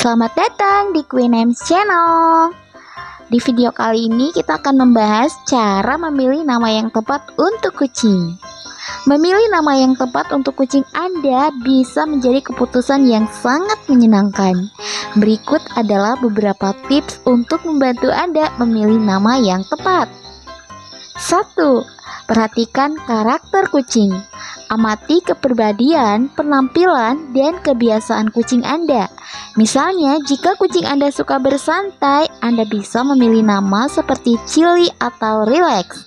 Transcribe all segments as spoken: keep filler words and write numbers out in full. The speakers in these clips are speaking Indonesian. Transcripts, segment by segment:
Selamat datang di Queen Names Channel. Di video kali ini kita akan membahas cara memilih nama yang tepat untuk kucing. Memilih nama yang tepat untuk kucing Anda bisa menjadi keputusan yang sangat menyenangkan. Berikut adalah beberapa tips untuk membantu Anda memilih nama yang tepat. satu. Perhatikan karakter kucing. Amati kepribadian, penampilan, dan kebiasaan kucing Anda. Misalnya, jika kucing Anda suka bersantai, Anda bisa memilih nama seperti Chili atau Relax.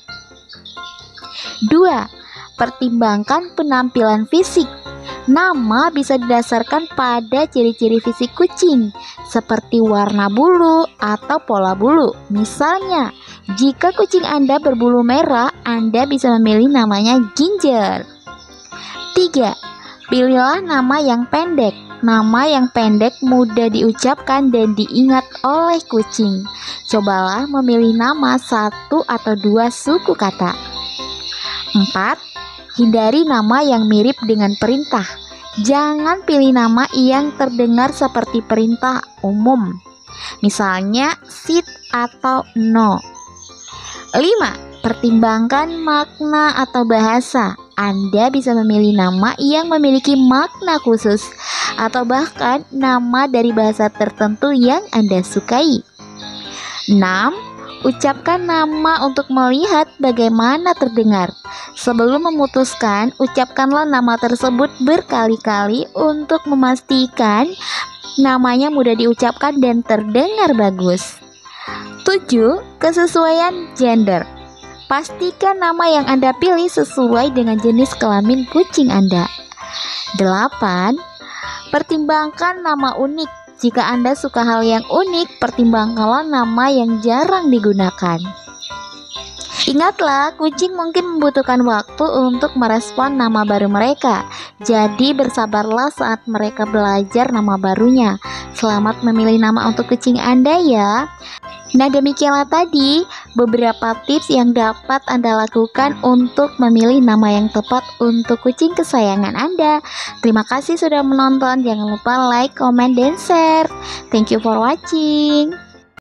dua. Pertimbangkan penampilan fisik. Nama bisa didasarkan pada ciri-ciri fisik kucing, seperti warna bulu atau pola bulu. Misalnya, jika kucing Anda berbulu merah, Anda bisa memilih namanya Ginger. tiga. Pilihlah nama yang pendek. Nama yang pendek mudah diucapkan dan diingat oleh kucing. Cobalah memilih nama satu atau dua suku kata. empat. Hindari nama yang mirip dengan perintah. Jangan pilih nama yang terdengar seperti perintah umum. Misalnya sit atau no. lima. Pertimbangkan makna atau bahasa. Anda bisa memilih nama yang memiliki makna khusus atau bahkan nama dari bahasa tertentu yang Anda sukai. enam. Ucapkan nama untuk melihat bagaimana terdengar. Sebelum memutuskan, ucapkanlah nama tersebut berkali-kali untuk memastikan namanya mudah diucapkan dan terdengar bagus. tujuh. Kesesuaian gender. Pastikan nama yang Anda pilih sesuai dengan jenis kelamin kucing Anda. delapan. Pertimbangkan nama unik. Jika Anda suka hal yang unik, pertimbangkanlah nama yang jarang digunakan. Ingatlah, kucing mungkin membutuhkan waktu untuk merespon nama baru mereka. Jadi bersabarlah saat mereka belajar nama barunya. Selamat memilih nama untuk kucing Anda ya. Nah, demikianlah tadi beberapa tips yang dapat Anda lakukan untuk memilih nama yang tepat untuk kucing kesayangan Anda. Terima kasih sudah menonton. Jangan lupa like, comment, dan share. Thank you for watching.